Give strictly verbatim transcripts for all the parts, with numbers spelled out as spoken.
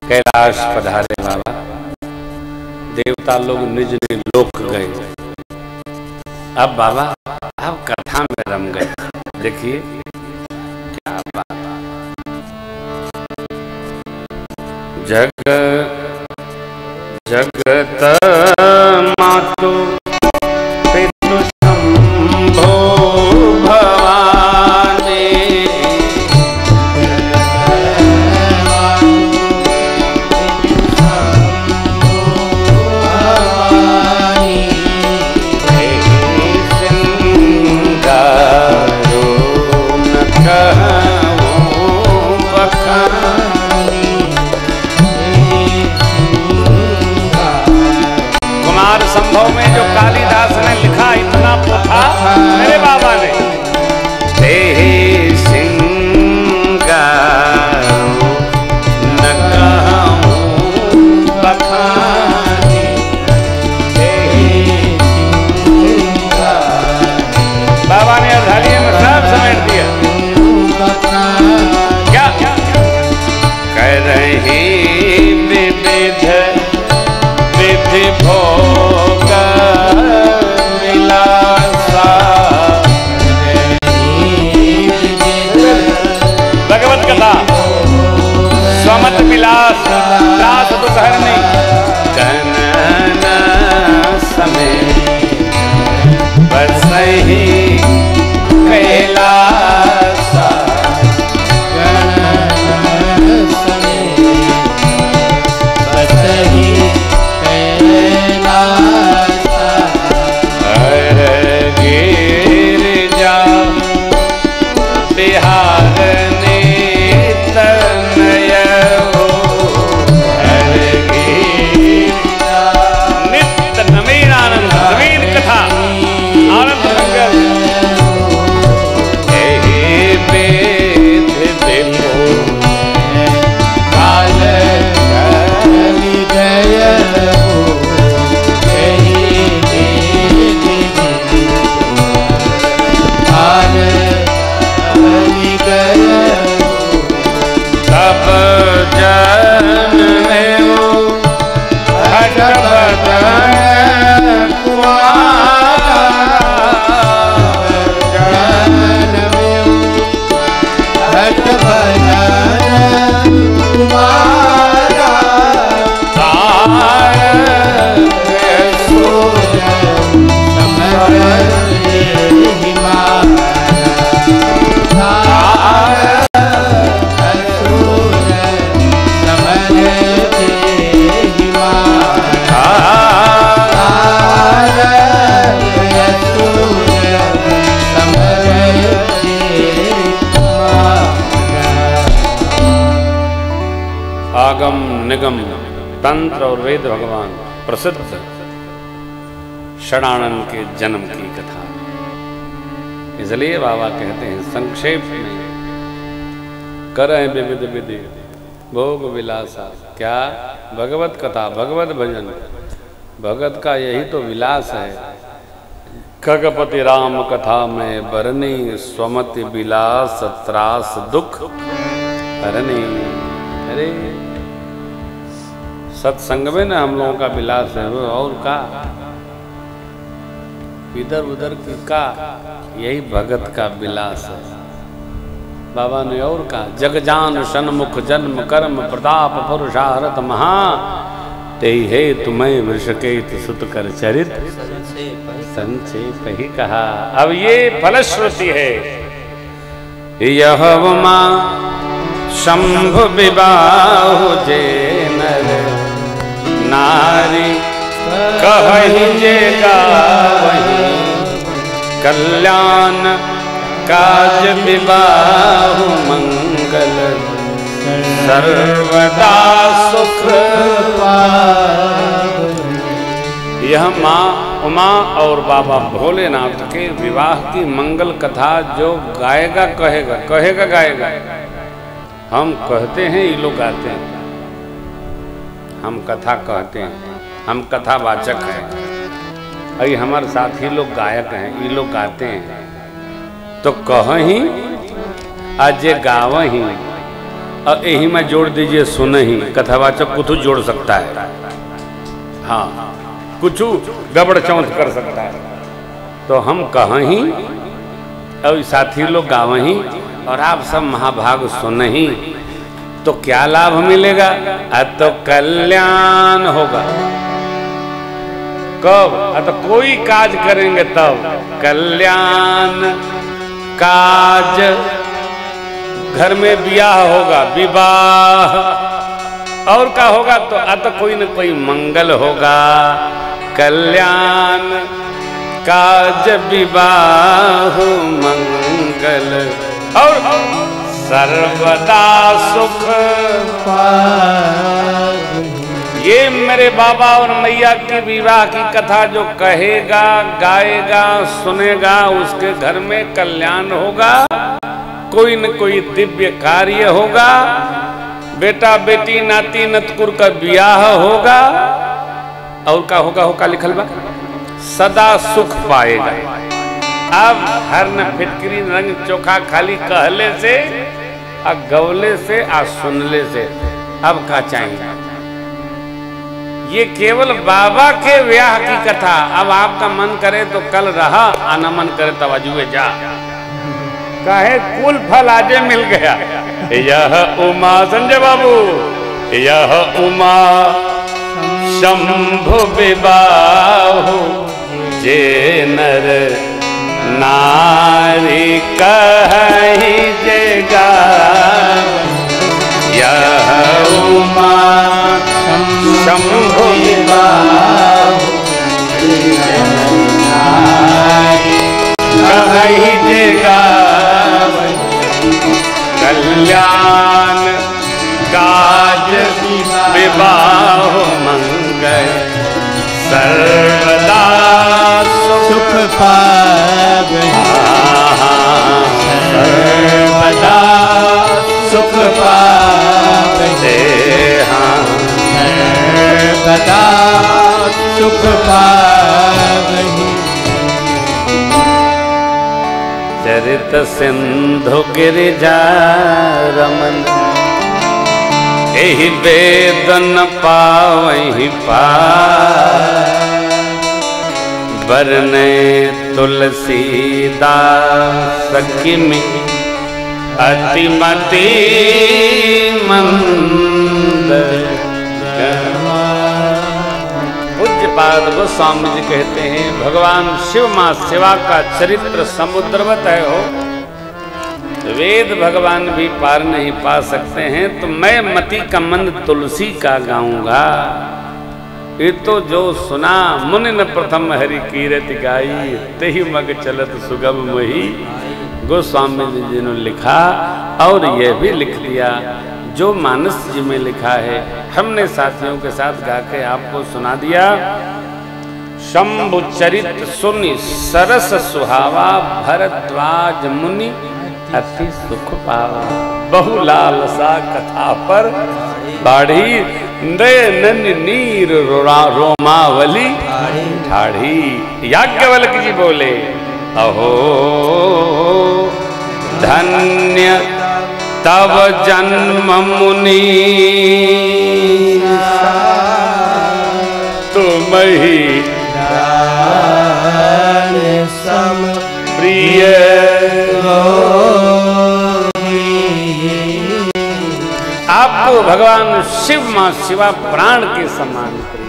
कैलाश पधारे बाबा। देवता लोग निज निज लोक गए। अब बाबा अब कथा में रम गए। देखिए क्या बात। जग जगत मातु पितु शंभो भवानी। संभव में जो कालिदास ने लिखा इतना पोथा मेरे बाबा ने। ते सिंगारो न कहूं बखानी। बाबा ने अर्धालिये में सब समेट दिया। क्या कह रहे विविध विधि भोग विलासा। भगवत कथा स्वमत विलास दास दुखहरनी। जनन समय बसहि कैलासा। जनन समय बसहि बिहार ने तनय हो हर गिरिजा। नित्य नवीन आनंद नवीन कथा आनंद मंगल। एहि वेद विभो काल कलि जय हो। एहि वेद काल तब जन में हट बदन कुमारा। जन में हट बदन कुमारा। आगम निगम तंत्र और वेद भगवान प्रसिद्ध षडानन के जन्म की कथा। इसलिए बाबा कहते हैं संक्षेप में करें विविध विधि भोग विलासा। क्या भगवत कथा भगवत भजन भगत का यही तो विलास है। खगपति राम कथा में बरनी स्वमति विलास त्रास दुख हरनी। अरे सत्संग में ना हम लोगों का विलास है। और का इधर उधर का यही भगत का विलास है। बाबा ने और कहा जगजान सन्मुख जन्म कर्म प्रताप पुरुषारथ महा। ते हे तुम्हें वृषकेत सुत कर चरित संक्षेप ही कहा। अब ये फलश्रुति है। यह उमा शंभु विबाहु जे नर नारी कहहि जे गावहि। कल्याण काज विवाह मंगल सर्वदा सुख पावहि। यह माँ उमा और बाबा भोलेनाथ के विवाह की मंगल कथा जो गाएगा कहेगा कहेगा गाएगा। हम कहते हैं ये लोग गाते हैं। हम कथा कहते हैं। हम कथावाचक हैं। अरे हमारे साथी लोग गायक हैं। ये लोग गाते हैं तो कहीं अजय गावही और यही में जोड़ दीजिए सुने ही, कथावाचक कुछ जोड़ सकता है, हाँ कुछ गबड़ चौंध कर सकता है, तो हम कहाँ ही और साथी लोग गाँव ही और आप सब महाभाग सुने ही, तो क्या लाभ मिलेगा? तो कल्याण होगा। कब? तो कोई काज करेंगे तब कल्याण काज। घर में ब्याह होगा, विवाह, और क्या होगा? तो अत कोई न कोई मंगल होगा। कल्याण काज विवाह मंगल और सर्वदा सुख पाए। ये मेरे बाबा और मैया की विवाह की कथा जो कहेगा, गाएगा, सुनेगा, उसके घर में कल्याण होगा, कोई न कोई दिव्य कार्य होगा, बेटा बेटी नाती नतकुर का ब्याह होगा, और क्या होगा? होगा लिखल बा सदा सुख पाएगा। अब हर न फिटकरी रंग चोखा खाली कहले से आ गवले से आ सुनले से अब का चाहिए? ये केवल बाबा के ब्याह की कथा। अब आपका मन करे तो कल रहा, आना मन करे तब अजुए जा, कहे कुल फल आजे मिल गया। यह उमा, संजय बाबू, यह उमा शंभु विवाह जे नर नारी कहि जगा। यह उमा शंभु विवाह कहि जगा। कल्याण काज विवाह मंगल सर्वदा सुख पावे। सर्वदा सुख पावे। हाँ सर्वदा सुख पावे। चरित सिंधु गिरिजा रमन एहि वेदन पावहि पार। बरने तुलसीदास किमि अतिमति मंद। पूज्यपाद गोस्वामी जी कहते हैं भगवान शिव मां शिवा का चरित्र समुद्रवत है हो, वेद भगवान भी पार नहीं पा सकते हैं, तो मैं मति का मंद तुलसी का गाऊंगा। ये तो जो सुना मुनि न प्रथम हरि कीरति गाई, तेहि मग चलत सुगम मही। गोस्वामी जी ने लिखा और यह भी लिख दिया जो मानस जी में लिखा है, हमने साथियों के साथ गा के आपको सुना दिया। शंभु चरित सुनि सरस सुहावा, भरद्वाज मुनि अति सुख पावा। बहुलालसा कथा पर बाढ़ी, नयन नीर रोमावली ठाढ़ी। याज्ञवल्क्य जी बोले अहो धन्य तव जन्म मुनि, तुम ही सम प्रिय आपको भगवान शिव मां शिवा प्राण के समान प्रिय।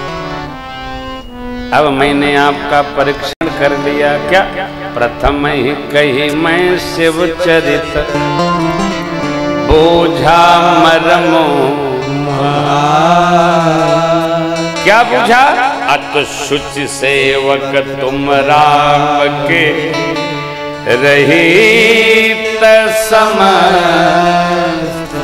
अब मैंने आपका परीक्षण कर लिया क्या? प्रथम ही कही मैं शिव चरित, बोझा मरमो क्या बुझा? अत शुचि सेवक तुम राम के रहित समस्त।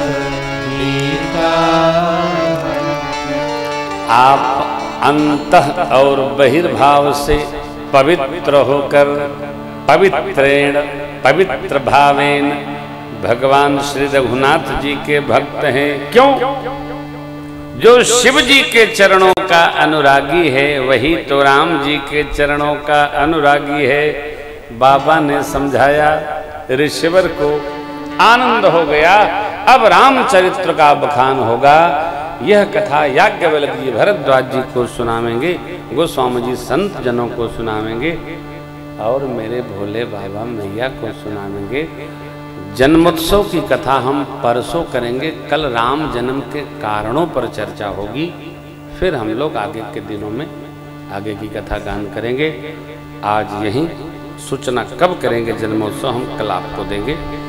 आप अंतः और बहिर्भाव से पवित्र होकर पवित्रेण पवित्र भावेन भगवान श्री रघुनाथ जी के भक्त हैं। क्यों? जो शिव जी के चरणों का अनुरागी है वही तो राम जी के चरणों का अनुरागी है। बाबा ने समझाया, ऋषिवर को आनंद हो गया। अब रामचरित्र का बखान होगा। यह कथा याज्ञवल्क्य जी भरद्वाज जी को सुनावेंगे, गोस्वामी जी संत जनों को सुनावेंगे और मेरे भोले बाबा मैया को सुनावेंगे। जन्मोत्सव की कथा हम परसों करेंगे। कल राम जन्म के कारणों पर चर्चा होगी। फिर हम लोग आगे के दिनों में आगे की कथा गान करेंगे। आज यहीं सूचना कब करेंगे जन्मोत्सव हम कल आपको देंगे।